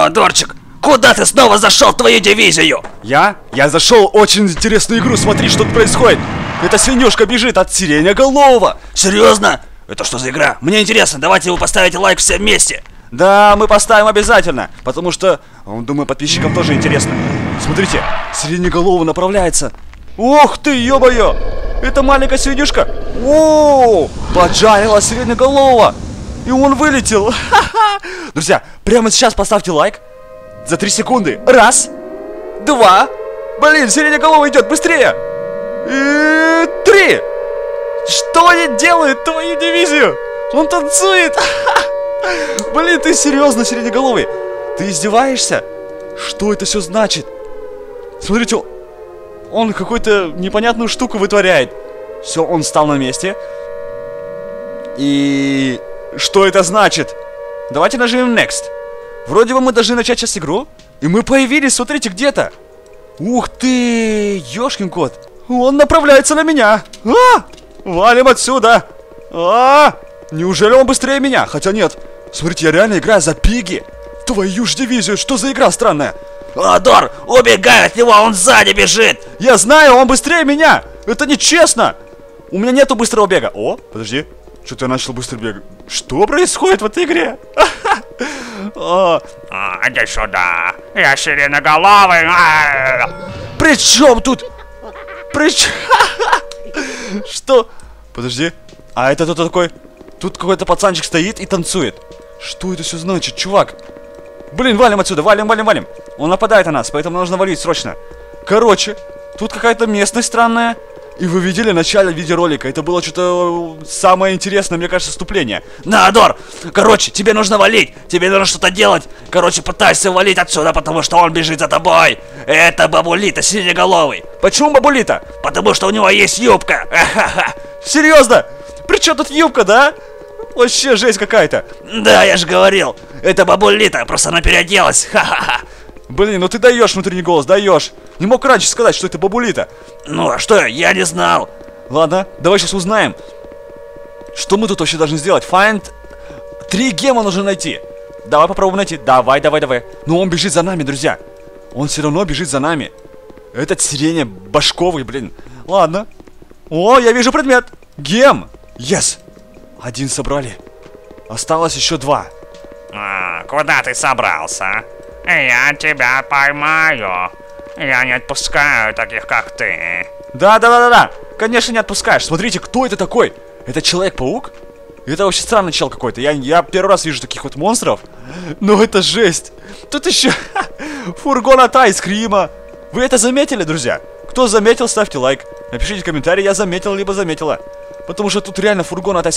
Дорчик, куда ты снова зашел в твою дивизию? Я зашел в очень интересную игру, смотри, что тут происходит. Эта свинюшка бежит от сиреноголового. Серьезно? Это что за игра? Мне интересно, давайте вы поставите лайк все вместе. Да, мы поставим обязательно, потому что, думаю, подписчикам тоже интересно. Смотрите, сиреноголовый направляется. Ох ты, ё-моё! Это маленькая свинюшка. О, поджарила сиреноголового. И он вылетел. Друзья, прямо сейчас поставьте лайк. За 3 секунды. Раз, два. Блин, сиреноголовый идет, быстрее. И 3. Что они делают, твою дивизию? Он танцует. Блин, ты серьезно, сиреноголовый? Ты издеваешься? Что это все значит? Смотрите, он какую-то непонятную штуку вытворяет. Все, он встал на месте. И что это значит? Давайте нажмем Next. Вроде бы мы должны начать сейчас игру. И мы появились, смотрите, где-то. Ух ты, ёшкин кот. Он направляется на меня. Валим отсюда. Неужели он быстрее меня? Хотя нет. Смотрите, я реально играю за Пиги. Твою ж дивизию, что за игра странная? Дор, убегай от него, он сзади бежит. Я знаю, он быстрее меня. Это нечестно. У меня нету быстрого бега. О, подожди. Что-то я начал быстро бегать. Что происходит в этой игре? Иди сюда. Я сиреноголовый. При чем тут? Что? Подожди. А это кто такой? Тут какой-то пацанчик стоит и танцует. Что это все значит, чувак? Блин, валим отсюда, валим. Он нападает на нас, поэтому нужно валить срочно. Короче, тут какая-то местность странная. И вы видели в начале видеоролика, это было что-то самое интересное, мне кажется, вступление. Дор, короче, тебе нужно валить, тебе нужно что-то делать. Короче, пытайся валить отсюда, потому что он бежит за тобой. Это бабулита, синеголовый. Почему бабулита? Потому что у него есть юбка. Серьезно? При чем тут юбка, да? Вообще жесть какая-то. Да, я же говорил, это бабулита, просто она переоделась. Ха-ха-ха. Блин, ну ты даешь внутренний голос, даешь. Не мог раньше сказать, что это бабулита. Ну, а что, я не знал. Ладно, давай сейчас узнаем. Что мы тут вообще должны сделать? Find 3 гема нужно найти. Давай попробуем найти. Давай. Но он бежит за нами, друзья. Он все равно бежит за нами. Этот сирене башковый, блин. Ладно. О, я вижу предмет. Гем. Yes. 1 собрали. Осталось еще 2. Куда ты собрался? Я тебя поймаю. Я не отпускаю таких, как ты. Да. Конечно, не отпускаешь. Смотрите, кто это такой? Это Человек-паук? Это вообще странный чел какой-то. Я первый раз вижу таких вот монстров. Но это жесть. Тут еще фургон от Айскрима. Вы это заметили, друзья? Кто заметил, ставьте лайк. Напишите в комментарии, я заметил, либо заметила. Потому что тут реально фургон от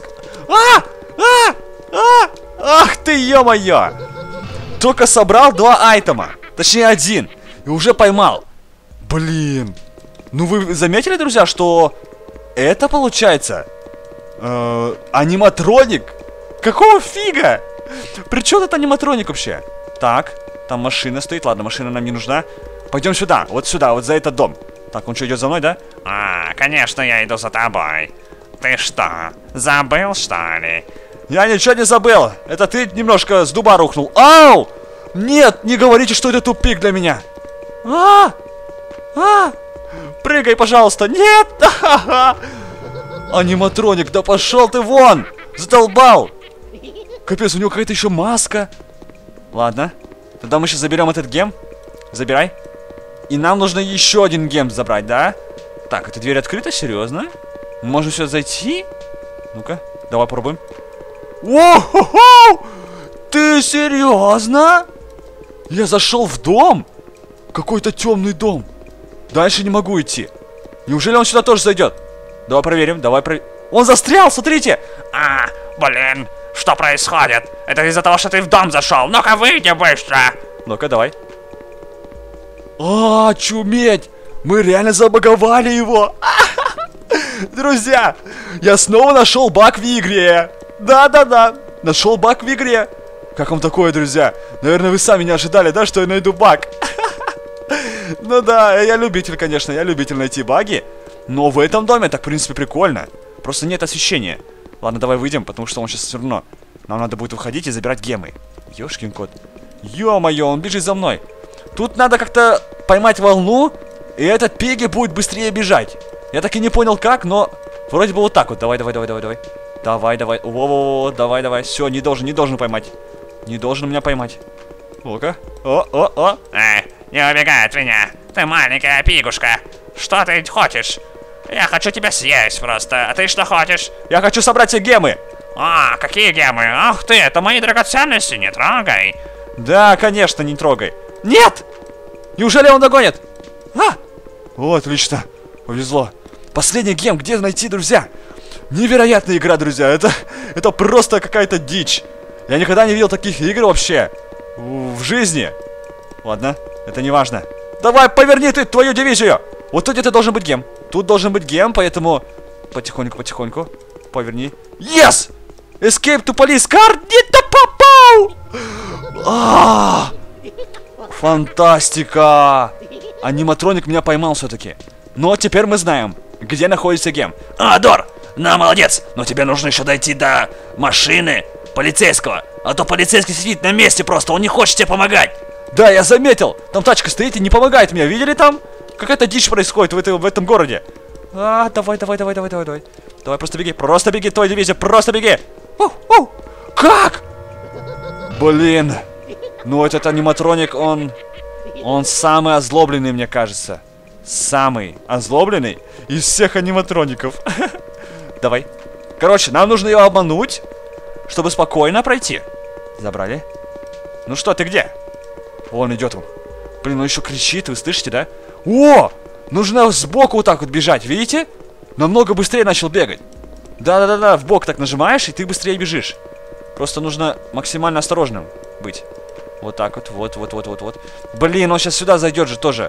Ах ты, ё-моё! Только собрал 2 айтема. Точнее 1. И уже поймал. Блин. Ну вы заметили, друзья, что это получается аниматроник? Какого фига? При чем тут аниматроник вообще? Так, там машина стоит. Ладно, машина нам не нужна. Пойдем сюда, вот за этот дом. Так, он что, идет за мной, да? Конечно, я иду за тобой. Ты что, забыл, что ли? Я ничего не забыл. Это ты немножко с дуба рухнул. Ау! Нет, не говорите, что это тупик для меня. Прыгай, пожалуйста. Нет! Аниматроник, да пошел ты вон! Задолбал! Капец, у него какая-то еще маска. Ладно, тогда мы сейчас заберем этот гем. Забирай. И нам нужно еще 1 гем забрать, да? Так, эта дверь открыта, серьезно? Мы можем сюда зайти? Ну-ка, давай попробуем. О-хо-хо! Ты серьезно? Я зашел в дом? Какой-то темный дом. Дальше не могу идти. Неужели он сюда тоже зайдет? Давай проверим, Он застрял, смотрите! Блин, что происходит? Это из-за того, что ты в дом зашел. Ну-ка, выйди быстро. Ну-ка, давай. Чуметь! Мы реально забаговали его. Друзья, я снова нашел баг в игре. Да. Нашел баг в игре. Как вам такое, друзья? Наверное, вы сами не ожидали, да, что я найду баг? Ну да, я любитель, конечно, я любитель найти баги. Но в этом доме так, в принципе, прикольно. Просто нет освещения. Ладно, давай выйдем, потому что он сейчас все равно. Нам надо будет выходить и забирать гемы. Ёшкин кот. Ё-моё, он бежит за мной. Тут надо как-то поймать волну, и этот Пигги будет быстрее бежать. Я так и не понял как, но вроде бы вот так вот. Давай. Давай. Во-во-во, давай. Все, не должен поймать. Не должен меня поймать. Ну-ка. О. Не убегай от меня. Ты маленькая пигушка. Что ты хочешь? Я хочу тебя съесть просто. А ты что хочешь? Я хочу собрать все гемы. А, какие гемы? Ах ты, это мои драгоценности, не трогай. Да, конечно, не трогай. Нет! Неужели он догонит? О, отлично. Повезло. Последний гем, где найти, друзья? Невероятная игра, друзья. Это просто какая-то дичь. Я никогда не видел таких игр вообще в жизни. Ладно, это не важно. Давай, поверни ты твою дивизию. Вот тут где-то должен быть гем. Тут должен быть гем, поэтому потихоньку. Поверни. Yes! Escape to police car. Не-то попал! Фантастика! Аниматроник меня поймал все-таки. Но теперь мы знаем, где находится гем. Дор, молодец, но тебе нужно еще дойти до машины полицейского. А то полицейский сидит на месте просто, он не хочет тебе помогать. Да, я заметил. Там тачка стоит и не помогает мне. Видели там? Какая-то дичь происходит в этом городе. Давай. Давай, просто беги, твоя дивизия, просто беги. Как? Блин. Ну, этот аниматроник, он самый озлобленный, мне кажется. Самый озлобленный из всех аниматроников. Давай. Короче, нам нужно его обмануть, чтобы спокойно пройти. Забрали. Ну что, ты где? Он идет. Блин, он еще кричит, вы слышите, да? О! Нужно сбоку вот так вот бежать, видите? Намного быстрее начал бегать. Да, в бок так нажимаешь, и ты быстрее бежишь. Просто нужно максимально осторожным быть. Вот так вот, вот. Блин, он сейчас сюда зайдет же тоже.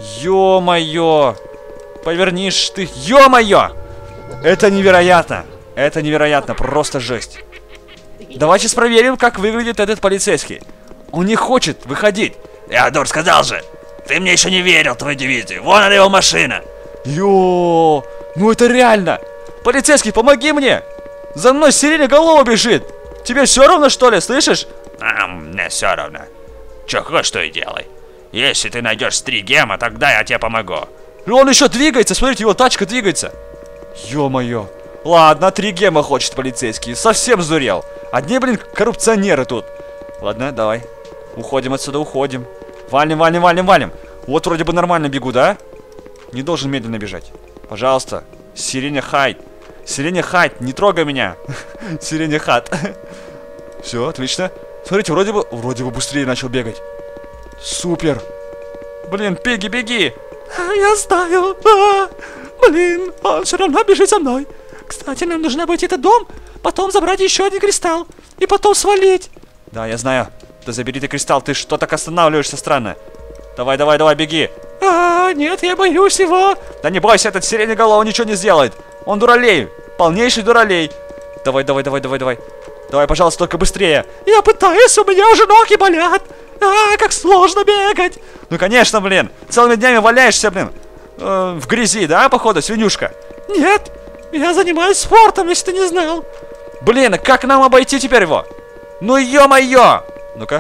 Ё-моё! Повернишь ты. Ё-моё! Это невероятно, просто жесть. Давайте проверим, как выглядит этот полицейский. Он не хочет выходить. Я, Дор, сказал же. Ты мне еще не верил, твою дивизию. Вон она его машина. Ё, ну это реально. Полицейский, помоги мне. За мной сиреноголовый бежит. Тебе все равно, что ли, слышишь? Мне все равно. Че хочешь, то и делай. Если ты найдешь 3 гема, тогда я тебе помогу. Он еще двигается, смотрите, его тачка двигается. Ё-моё. Ладно, 3 гема хочет полицейский. Совсем сдурел. Одни, блин, коррупционеры тут. Ладно, давай. Уходим отсюда, уходим. Валим. Вот вроде бы нормально бегу, да? Не должен медленно бежать. Пожалуйста. Сиреня Хайт, не трогай меня. Сиреня Хат. Все, отлично. Смотрите, вроде бы быстрее начал бегать. Супер. Блин, Пигги, беги. Я знаю. Блин, он все равно бежит за мной. Кстати, нам нужно обойти этот дом, потом забрать еще один кристалл и потом свалить. Да, я знаю. Да забери ты кристалл, ты что так останавливаешься странно? Давай, беги. Нет, я боюсь его. Да не бойся, этот сиреноголовый ничего не сделает. Он дуралей, полнейший дуралей. Давай. Давай, пожалуйста, только быстрее. Я пытаюсь, у меня уже ноги болят. Как сложно бегать. Ну, конечно, блин. Целыми днями валяешься, блин. В грязи, да, походу, свинюшка? Нет, я занимаюсь спортом, если ты не знал. Блин, а как нам обойти теперь его? Ну, ё-моё. Ну-ка.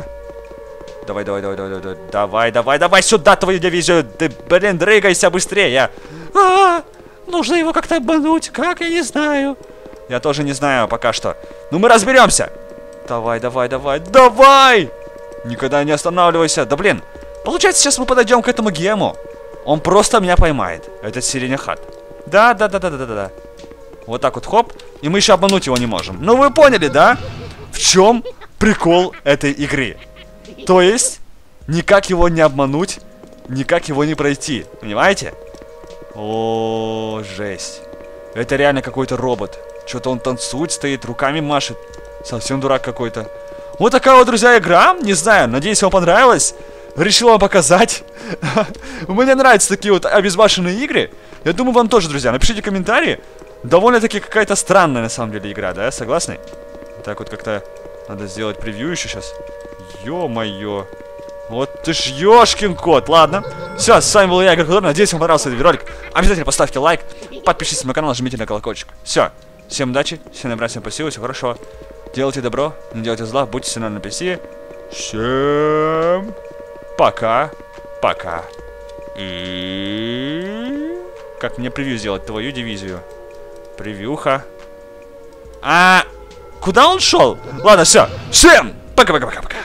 Давай сюда твою дивизию. Ты, блин, дрыгайся быстрее. Нужно его как-то обмануть. Как, я не знаю. Я тоже не знаю пока что. Ну, мы разберемся. Давай. Никогда не останавливайся. Да, блин. Получается, сейчас мы подойдем к этому гему. Он просто меня поймает. Это Сиреня Хат. Да. Вот так вот, хоп. И мы еще обмануть его не можем. Ну, вы поняли, да? В чем прикол этой игры? То есть, никак его не обмануть, никак его не пройти. Понимаете? О, жесть. Это реально какой-то робот. Что-то он танцует, стоит, руками машет. Совсем дурак какой-то. Вот такая вот, друзья, игра. Не знаю, надеюсь, вам понравилось. Решил вам показать. Мне нравятся такие вот обезбашенные игры. Я думаю, вам тоже, друзья. Напишите комментарии. Довольно-таки какая-то странная, на самом деле, игра, да? Согласны? Так вот как-то надо сделать превью еще сейчас. Ё-моё. Вот ты ж ёшкин кот. Ладно. Все, с вами был я, Игорь Худор. Надеюсь, вам понравился этот ролик. Обязательно поставьте лайк. Подпишитесь на мой канал, нажмите на колокольчик. Все. Всем удачи. Всем добра, всем спасибо. Всего хорошего. Делайте добро, не делайте зла. Будьте всегда на PC. Всем пока. Пока. И... Как мне превью сделать твою дивизию? Превьюха. Куда он шел? Ладно, все. Всем пока-пока-пока-пока.